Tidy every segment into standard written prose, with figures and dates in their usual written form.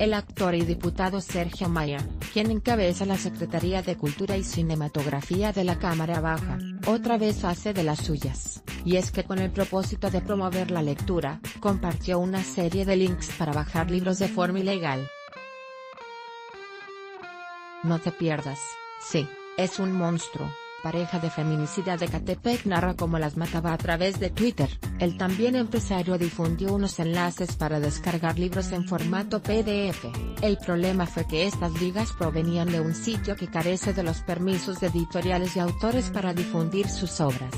El actor y diputado Sergio Maya, quien encabeza la Secretaría de Cultura y Cinematografía de la Cámara Baja, otra vez hace de las suyas, y es que con el propósito de promover la lectura, compartió una serie de links para bajar libros de forma ilegal. No te pierdas, sí, es un monstruo. Pareja de feminicida de Ecatepec narra cómo las mataba a través de Twitter. El también empresario difundió unos enlaces para descargar libros en formato PDF. El problema fue que estas ligas provenían de un sitio que carece de los permisos de editoriales y autores para difundir sus obras.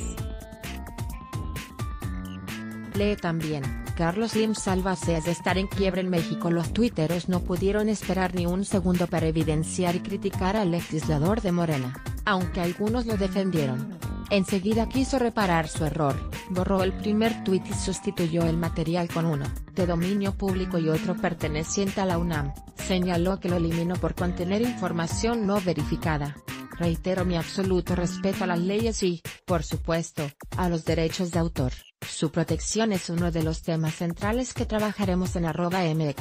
Lee también, Carlos Slim salva de estar en quiebra en México. Los tuiteros no pudieron esperar ni un segundo para evidenciar y criticar al legislador de Morena, aunque algunos lo defendieron. Enseguida quiso reparar su error, borró el primer tuit y sustituyó el material con uno, de dominio público y otro perteneciente a la UNAM, señaló que lo eliminó por contener información no verificada. Reitero mi absoluto respeto a las leyes y, por supuesto, a los derechos de autor. Su protección es uno de los temas centrales que trabajaremos en @mx.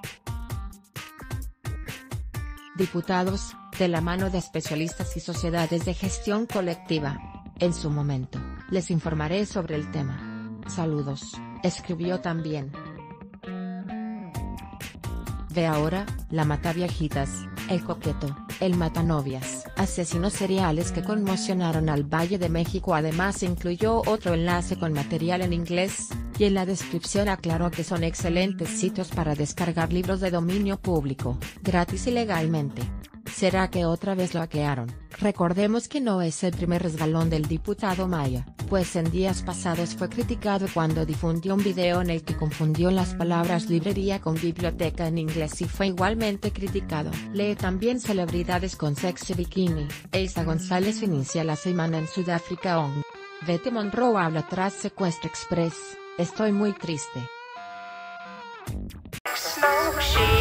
Diputados, de la mano de especialistas y sociedades de gestión colectiva. En su momento, les informaré sobre el tema. Saludos, escribió también. Ve ahora, la Mataviejitas, el coqueto, el matanovias, asesinos seriales que conmocionaron al Valle de México. Además incluyó otro enlace con material en inglés, y en la descripción aclaró que son excelentes sitios para descargar libros de dominio público, gratis y legalmente. ¿Será que otra vez lo hackearon? Recordemos que no es el primer resbalón del diputado Maya, pues en días pasados fue criticado cuando difundió un video en el que confundió las palabras librería con biblioteca en inglés y fue igualmente criticado. Lee también celebridades con sexy bikini. Eiza González inicia la semana en Sudáfrica. Vete Monroe habla tras secuestro express, estoy muy triste.